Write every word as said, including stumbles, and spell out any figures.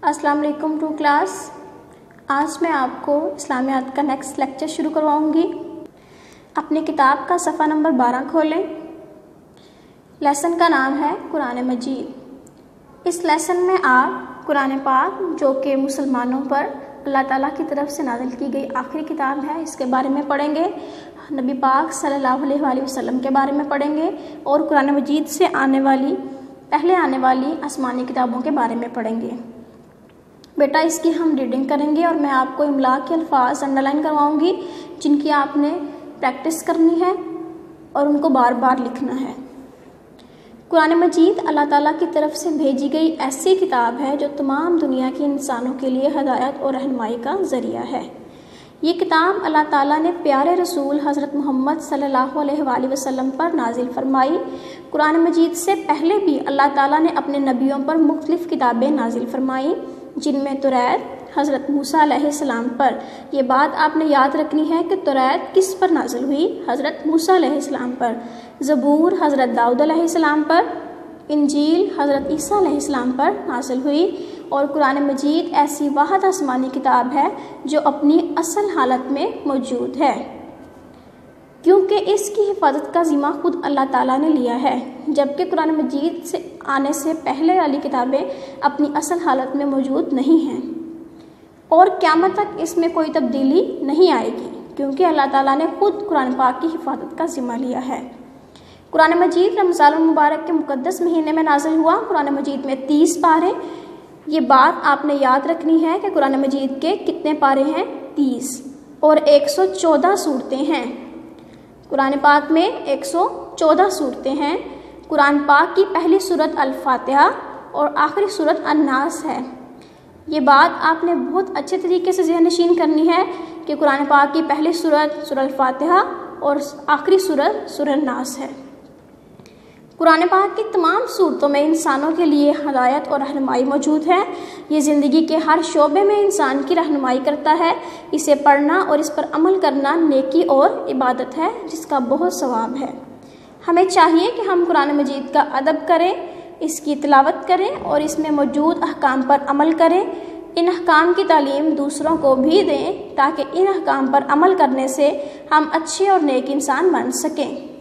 अस्सलाम वालेकुम to class. आज मैं आपको इस्लामियात का नेक्स्ट लेक्चर शुरू करवाऊंगी। अपनी किताब का सफ़ा नंबर बारह खोलें। लेसन का नाम है कुरान मजीद। इस लेसन में आप कुरान पाक, जो कि मुसलमानों पर अल्लाह ताला की तरफ से नाज़िल की गई आखिरी किताब है, इसके बारे में पढ़ेंगे। नबी पाक सल्लल्लाहु अलैहि वसल्लम के बारे में पढ़ेंगे और कुरान मजीद से आने वाली पहले आने वाली आसमानी किताबों के बारे में पढ़ेंगे। बेटा, इसकी हम रीडिंग करेंगे और मैं आपको इमला के अल्फाज अंडरलाइन करवाऊंगी, जिनकी आपने प्रैक्टिस करनी है और उनको बार बार लिखना है। कुरान मजीद अल्लाह ताला की तरफ से भेजी गई ऐसी किताब है जो तमाम दुनिया के इंसानों के लिए हदायत और रहनुमाई का ज़रिया है। ये किताब अल्लाह ताला ने प्यारे रसूल हज़रत मोहम्मद सल्लल्लाहु अलैहि वसल्लम पर नाजिल फरमाई। कुरान मजीद से पहले भी अल्लाह ताला ने अपने नबियों पर मुख्तलिफ़ किताबें नाजिल फरमाई, जिनमें तौरात हज़रत मूसा अलैहिस्सलाम पर। यह बात आपने याद रखनी है कि तौरात किस पर नाजिल हुई? हज़रत मूसा अलैहिस्सलाम पर। ज़बूर हज़रत दाऊद अलैहिस्सलाम पर। इंजील हज़रत ईसा अलैहिस्सलाम पर नाजिल हुई। और कुरान मजीद ऐसी वाहिद आसमानी किताब है जो अपनी असल हालत में मौजूद है, क्योंकि इसकी हिफाजत का ज़िम्मा खुद अल्लाह ताला ने लिया है, जबकि कुरान मजीद से आने से पहले वाली किताबें अपनी असल हालत में मौजूद नहीं हैं और क़यामत तक इसमें कोई तब्दीली नहीं आएगी, क्योंकि अल्लाह ताला ने खुद कुरान पाक की हिफाजत का ज़िम्मा लिया है। कुरान मजीद रमज़ान मुबारक के मुक़द्दस महीने में नाज़िल हुआ। कुरान मजीद में तीस पारे। ये बात आपने याद रखनी है कि कुरान मजीद के कितने पारे हैं? तीस। और एक सौ चौदह सूरतें हैं। कुरान पाक में एक सौ चौदह सूरतें हैं। कुरान पाक की पहली सूरत अल-फातिहा और आखिरी सूरत अन-नास है। ये बात आपने बहुत अच्छे तरीके से ज़हननशीन करनी है कि कुरान पाक की पहली सूरत सूरह अल-फातिहा और आखिरी सूरत सूरह अन-नास है। कुरान पाक की तमाम सूरतों में इंसानों के लिए हदायत और रहनुमाई मौजूद है। ये ज़िंदगी के हर शोबे में इंसान की रहनुमाई करता है। इसे पढ़ना और इस पर अमल करना नेकी और इबादत है, जिसका बहुत सवाब है। हमें चाहिए कि हम कुरान मजीद का अदब करें, इसकी तिलावत करें और इसमें मौजूद अहकाम पर अमल करें। इन अहकाम की तालीम दूसरों को भी दें, ताकि इन अहकाम पर अमल करने से हम अच्छे और नेक इंसान बन सकें।